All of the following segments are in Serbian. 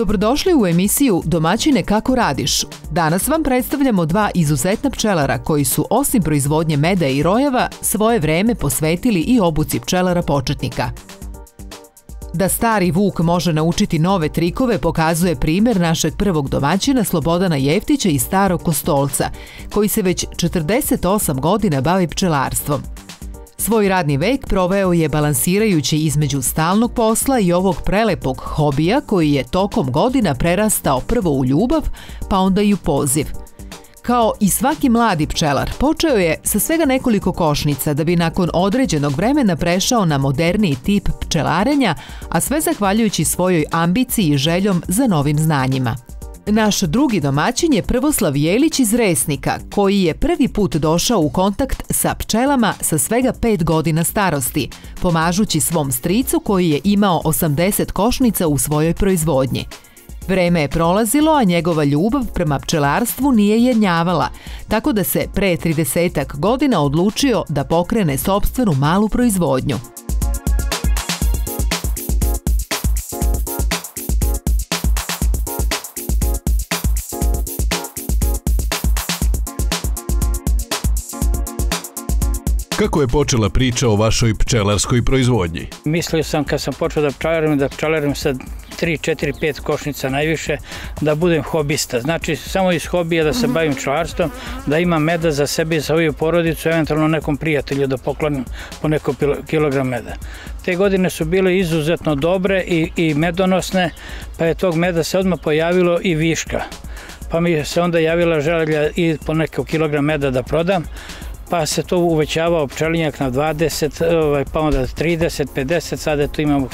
Dobrodošli u emisiju Domaćine kako radiš. Danas vam predstavljamo dva izuzetna pčelara koji su osim proizvodnje meda i rojeva svoje vreme posvetili i obuci pčelara početnika. Da stari vuk može naučiti nove trikove pokazuje primjer našeg prvog domaćina Slobodana Jeftića iz Starog Kostolca, koji se već 48 godina bavi pčelarstvom. Svoj radni vek proveo je balansirajući između stalnog posla i ovog prelepog hobija koji je tokom godina prerastao prvo u ljubav, pa onda i u poziv. Kao i svaki mladi pčelar, počeo je sa svega nekoliko košnica da bi nakon određenog vremena prešao na moderniji tip pčelarenja, a sve zahvaljujući svojoj ambiciji i željom za novim znanjima. Naš drugi domaćin je Prvoslav Jelić iz Resnika, koji je prvi put došao u kontakt sa pčelama sa svega 5 godina starosti, pomažući svom stricu koji je imao 80 košnica u svojoj proizvodnji. Vreme je prolazilo, a njegova ljubav prema pčelarstvu nije jenjavala, tako da se pre 30 godina odlučio da pokrene sopstvenu malu proizvodnju. Kako je počela priča o vašoj pčelarskoj proizvodnji? Mislio sam kad sam počeo da pčelarim sa 3, 4, 5 košnica najviše, da budem hobista. Znači, samo iz hobija da se bavim pčelarstvom, da imam meda za sebe i za svoju porodicu, eventualno nekom prijatelju da poklonim po neko kilogram meda. Te godine su bile izuzetno dobre i medonosne, pa je tog meda se odmah pojavilo i viška. Pa mi se onda javila želja i po neko kilogram meda da prodam, pa se to uvećavao pčelinjak na 20, pa onda 30, 50, sada tu imamo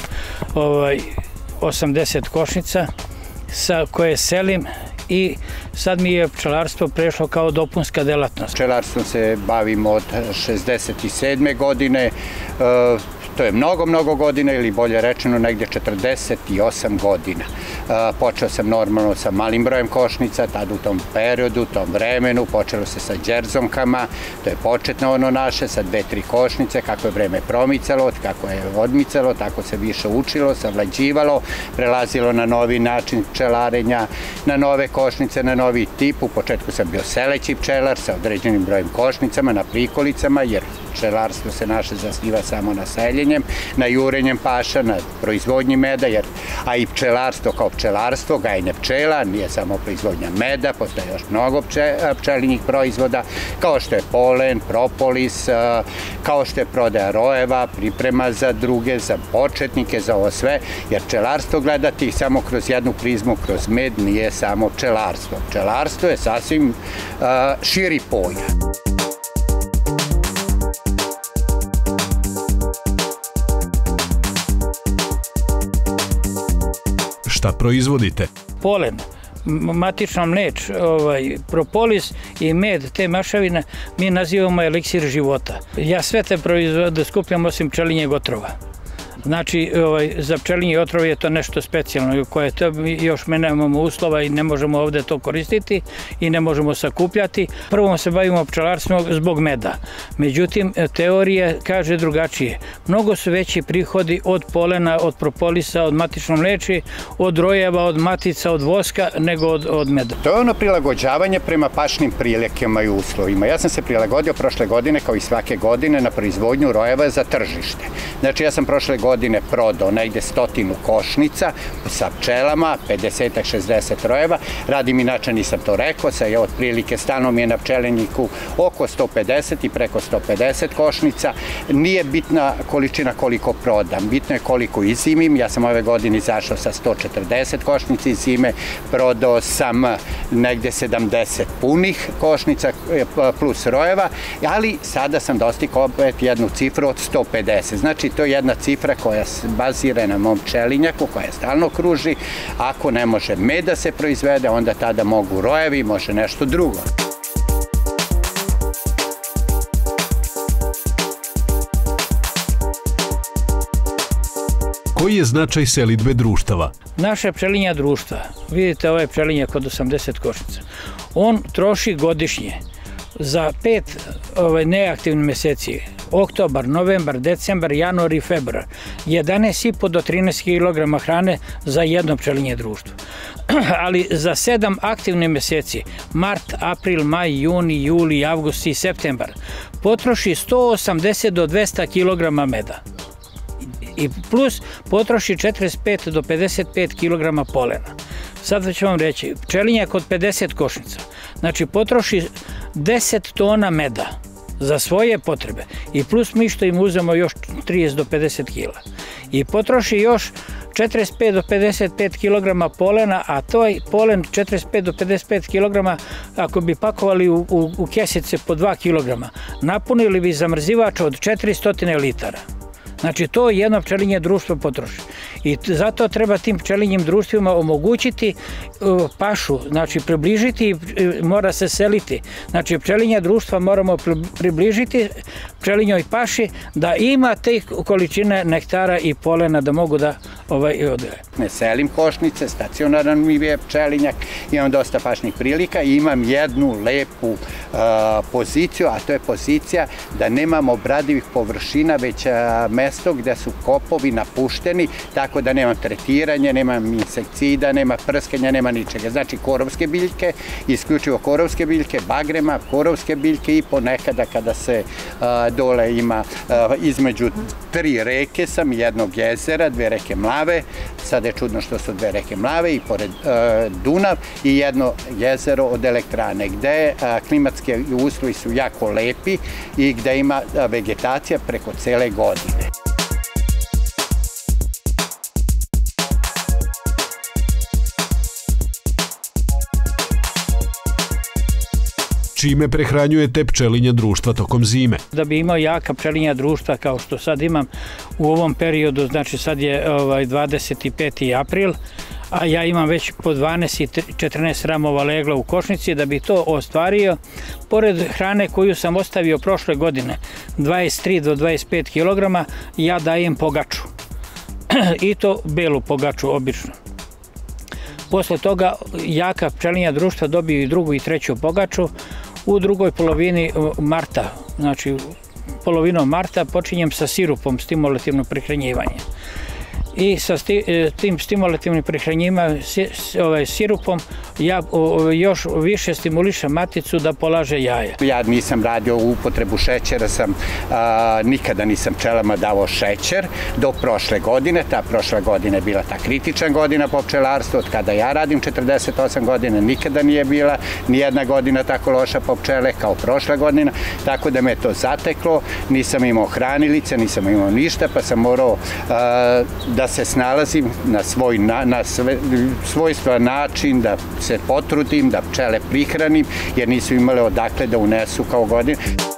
80 košnica koje selim i sad mi je pčelarstvo prešlo kao dopunska delatnost. Pčelarstvom se bavim od 67. godine, to je mnogo godina ili bolje rečeno negdje 48 godina. Počeo sam normalno sa malim brojem košnica, tad u tom periodu, u tom vremenu, počelo se sa džerzomkama, to je početno ono naše, sa 2-3 košnice, kako je vreme promicalo, kako je odmicalo, tako se više učilo, savlađivalo, prelazilo na novi način pčelarenja, na nove košnice, na novi tip. U početku sam bio seleći pčelar sa određenim brojem košnicama, na prikolicama, jer pčelarstvo se naše zasniva samo na seljenjem, na jurenjem paša, na proizvodnji meda, a i pčelarstvo kao pčelarstvo, gajenje pčela, nije samo proizvodnja meda, postoje još mnogo pčelinjih proizvoda, kao što je polen, propolis, kao što je prodaja rojeva, priprema za druge, za početnike, za ovo sve, jer pčelarstvo gledati samo kroz jednu prizmu, kroz med, nije samo pčelarstvo. Pčelarstvo je sasvim širi pojam. Šta proizvodite? Polen, matična mleč, propolis i med, te mašavine, mi nazivamo eliksir života. Ja sve te proizvode skupljam osim pčelinjeg otrova. Znači, za pčelinje otrov je to nešto specijalno, koje još mi nemamo uslova i ne možemo ovde to koristiti i ne možemo sakupljati. Prvo se bavimo pčelarstvom zbog meda. Međutim, teorija kaže drugačije. Mnogo su veći prihodi od polena, od propolisa, od matične mleči, od rojeva, od matica, od voska, nego od meda. To je ono prilagođavanje prema pašnim prilikama i uslovima. Ja sam se prilagodio prošle godine, kao i svake godine, na proizvodnju rojeva za tržište. Znači, ja sam prošle godine prodao negde 100 košnica sa pčelama, 50-60 rojeva. Radim, inače nisam to rekao, otprilike stalno mi je na pčelenjiku oko 150 i preko 150 košnica. Nije bitna količina koliko prodam, bitno je koliko izimim. Ja sam ove godine izašao sa 140 košnica iz zime, prodao sam negde 70 punih košnica plus rojeva, ali sada sam dostigao opet jednu cifru od 150. Znači, to je jedna cifra koja se bazira na mom pčelinjaku, koja stalno kruži. Ako ne može med da se proizvede, onda tada mogu rojevi, može nešto drugo. Koji je značaj selidbe društava? Naše pčelinja društva, vidite ovaj pčelinjak od 80 košnica, on troši godišnje za 5 neaktivnih meseci oktobar, novembar, decembar, januar i februar 11,5 do 13 kg hrane za jedno pčelinje društvo. Ali za 7 aktivnih meseci, mart, april, maj, juni, juli, avgust i septembar, potroši 180 do 200 kg meda. I plus potroši 45 do 55 kg polena. Sada ću vam reći, pčelinjak od 50 košnica, znači potroši 10 tona meda za svoje potrebe i plus mi što im uzemo još 30 do 50 kg. I potroši još 45 do 55 kg polena, a to je polen 45 do 55 kg, ako bi pakovali u kesice po 2 kg, napunili bi zamrzivač od 400 litara. Znači, to jedno pčelinje društvo potroši. I zato treba tim pčelinjim društvima omogućiti pašu, znači približiti, mora se seliti. Znači, pčelinje društva moramo približiti pčelinjoj paši da ima te količine nektara i polena da mogu da odgaje. Ne selim košnice, stacionaran mi je pčelinjak, imam dosta pašnih prilika i imam jednu lepu poziciju, a to je pozicija da nemam obradivih površina, već mesto gde su kopovi napušteni, tako da nemam tretiranja, nemam insekticida, nema prskanja, nema ničega. Znači korovske biljke, isključivo korovske biljke, bagrema, korovske biljke i ponekada kada se dole ima između 3 reke sam, jednog jezera, 2 reke Mlave, sada je čudno što su 2 reke Mlave i pored Dunav i jedno jezero od elektrane, gde klimatske uslovi su jako lepi i gde ima vegetacija preko cele godine. Čime prehranjujete pčelinja društva tokom zime? Da bi imao jaka pčelinja društva kao što sad imam u ovom periodu, znači sad je 25. april, a ja imam već po 12 i 14 ramova legla u košnici, da bi to ostvario, pored hrane koju sam ostavio prošle godine, 23 do 25 kg, ja dajem pogaču. I to belu pogaču obično. Posle toga jaka pčelinja društva dobiju i drugu i treću pogaču. U drugoj polovini marta, znači polovinom marta, počinjem sa sirupom, stimulativno prihranjivanje. I sa tim stimulativnim prihranjivanjem sirupom ja još više stimulišem maticu da polaže jaja. Ja nisam radio upotrebu šećera, nikada nisam pčelama davao šećer do prošle godine. Ta prošla godina je bila ta kritična godina po pčelarstvu. Od kada ja radim 48 godina nikada nije bila nijedna godina tako loša po pčele kao prošla godina, tako da me to zateklo. Nisam imao hranilice, nisam imao ništa, pa sam morao da se snalazim na svojstven način, da se potrudim, da pčele prihranim, jer nisu imale odakle da unesu kao godine.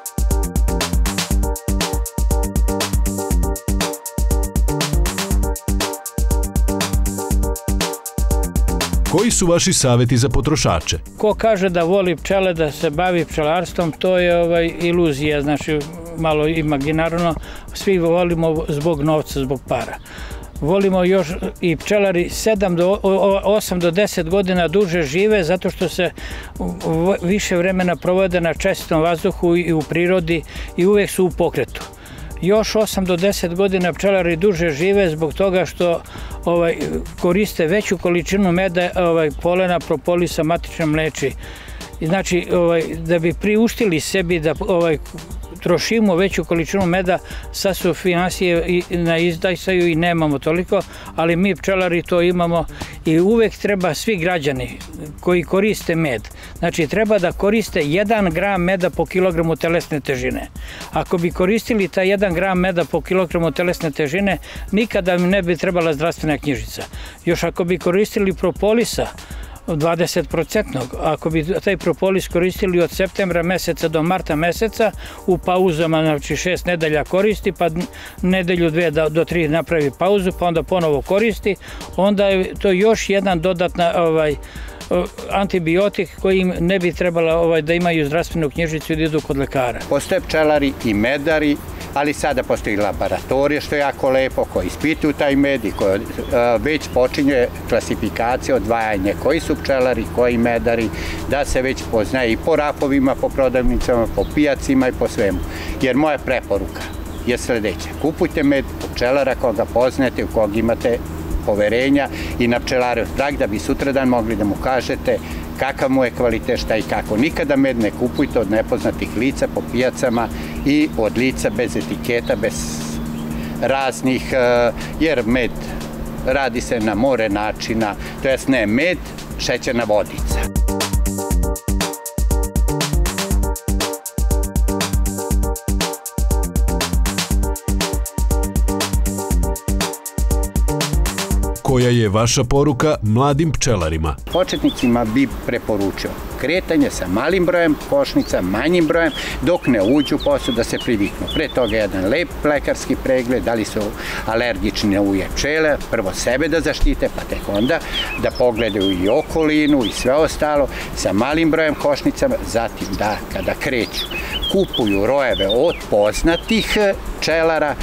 Koji su vaši saveti za potrošače? Ko kaže da voli pčele, da se bavi pčelarstvom, to je iluzija, znači malo imaginarno. Svi volimo zbog novca, zbog para. Volimo još i pčelari 8 do 10 godina duže žive zato što se više vremena provode na čestitom vazduhu i u prirodi i uvek su u pokretu. Još 8 do 10 godina pčelari duže žive zbog toga što koriste veću količinu meda, polena, propolisa, matične mleči. Znači, da bi priuštili sebi da trošimo veću količinu meda, sad su finansije na izdajsaju i nemamo toliko, ali mi pčelari to imamo i uvek treba svi građani koji koriste med, znači treba da koriste 1 gram meda po kilogramu telesne težine. Ako bi koristili taj 1 gram meda po kilogramu telesne težine, nikada mi ne bi trebala zdravstvena knjižica. Još ako bi koristili propolisa, 20%. Ako bi taj propolis koristili od septembra meseca do marta meseca, u pauzama, znači 6 nedelja koristi, pa nedelju 2 do 3 napravi pauzu, pa onda ponovo koristi, onda je to još jedan dodatna antibiotik koji im ne bi trebala da imaju zdravstvenu knjižicu i da idu kod lekara. Postoje pčelari i medari ali sada postoji laboratorija, što je jako lepo, koji ispituju taj med i koji već počinje klasifikacija, odvajanje koji su pčelari, koji medari, da se već poznaje i po rafovima, po prodavnicama, po pijacima i po svemu. Jer moja preporuka je sledeća: kupujte med pčelara koga poznate, u koga imate poverenja i na pčelare trag, da bi sutradan mogli da mu kažete kakav mu je kvalitet, šta i kako. Nikada med ne kupujte od nepoznatih lica po pijacama i od lica bez etiketa, bez raznih, jer med radi se na more načina, to jest ne med, šećerna vodica. Koja je vaša poruka mladim pčelarima? Početnicima bi preporučio kretanje sa malim brojem košnica, manjim brojem, dok ne uđu u posao, da se priviknu. Pre toga jedan lep lekarski pregled, da li su alergični na uje pčele, prvo sebe da zaštite, pa tek onda da pogledaju i okolinu i sve ostalo sa malim brojem košnicama, zatim da kada kreću kupuju rojeve od poznatih pčelara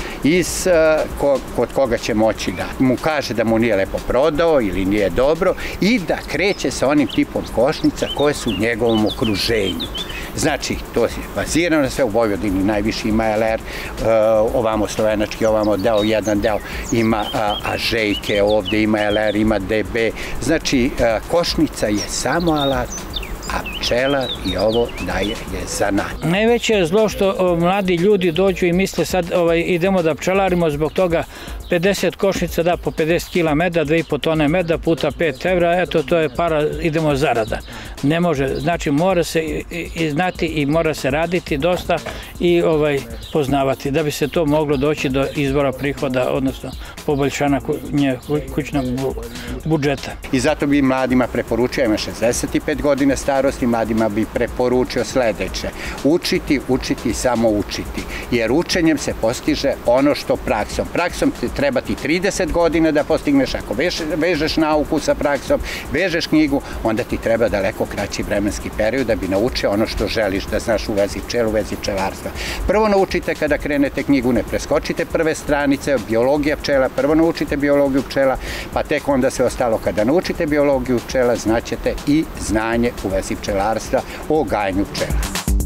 kod koga će moći da mu kaže da mu nije lepo prodao ili nije dobro i da kreće sa onim tipom košnica koje su u njegovom okruženju. Znači, to je bazirano na sve. U Vojvodini najviše ima LR, ovamo slovenački, ovamo deo, jedan deo ima Ažejke, ovde ima LR, ima DB. Znači, košnica je samo alat, a pčelar i ovo daje je zanat. Najveće je zlo što mladi ljudi dođu i misle sad idemo da pčelarimo, zbog toga 50 košnica da po 50 kila meda, 2,5 tone meda puta 5 evra, eto to je para, idemo zarada. Ne može, znači mora se i znati i mora se raditi dosta i poznavati da bi se to moglo doći do izvora prihoda, odnosno poboljšanja kućnog budžeta. I zato bi mladima preporučio, ima 65 godina starosti, mladima bi preporučio sledeće: učiti, učiti, samo učiti. Jer učenjem se postiže ono što praksom. Praksom treba ti 30 godina da postigneš, ako vežeš nauku sa praksom, vežeš knjigu, onda ti treba daleko kraći vremenski period da bi naučio ono što želiš da znaš u vezi pčela, u vezi pčelarstva. Prvo naučite kada krenete knjigu, ne preskočite prve stranice, biologija pčela, prvo naučite biologiju pčela, pa tek onda sve ostalo. Kada naučite biologiju pčela, znaćete i znanje u vezi pčelarstva o gajanju pčela.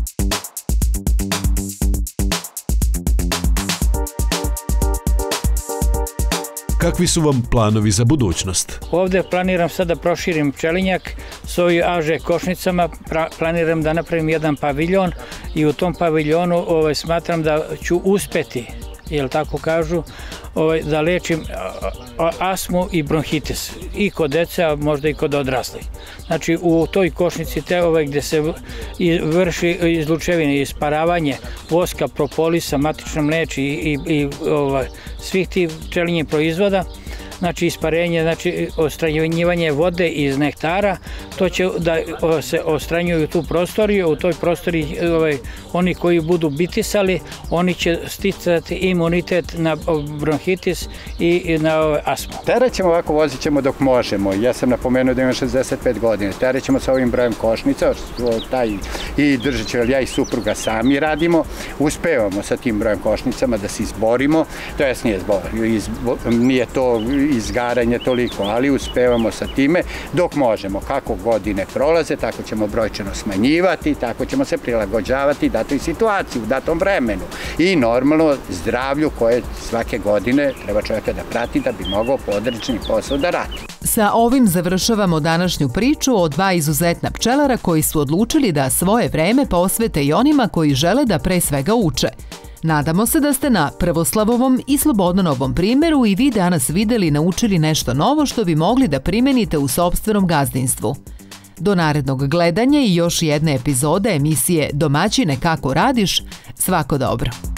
Kakvi su vam planovi za budućnost? Ovde planiram sad da proširim pčelinjak s ovim AŽ košnicama, planiram da napravim jedan paviljon i u tom paviljonu smatram da ću uspeti, jel tako kažu, da lečim astmu i bronhitis i kod dece, a možda i kod odraslih. Znači u toj košnici gde se vrši izlučevine, isparavanje voska, propolisa, matične mleči i svih tih pčelinjih proizvoda, znači isparenje, znači odstranjivanje vode iz nektara, to će da se odstranjuju tu prostoriju, u toj prostoriji oni koji budu bitisali, oni će sticati imunitet na bronhitis i na astmu. Teret ćemo ovako, vozit ćemo dok možemo. Ja sam napomenuo da imam 65 godina. Teret ćemo sa ovim brojem košnica i držat ću, ja i supruga sami radimo. Uspevamo sa tim brojem košnicama da se izborimo, to jest nije to izgaranje toliko, ali uspevamo sa time dok možemo. Kako godine prolaze, tako ćemo brojčano smanjivati, tako ćemo se prilagođavati datoj situaciji, u datom vremenu i normalno zdravlju koje svake godine treba čovjeka da prati da bi mogao podređeni posao da radi. Sa ovim završavamo današnju priču o dva izuzetna pčelara koji su odlučili da svoje vreme posvete i onima koji žele da pre svega uče. Nadamo se da ste na Prvoslavovom i Slobodanovom primjeru i vi danas videli i naučili nešto novo što bi mogli da primenite u sopstvenom gazdinstvu. Do narednog gledanja i još jedne epizode emisije Domaćine kako radiš, svako dobro.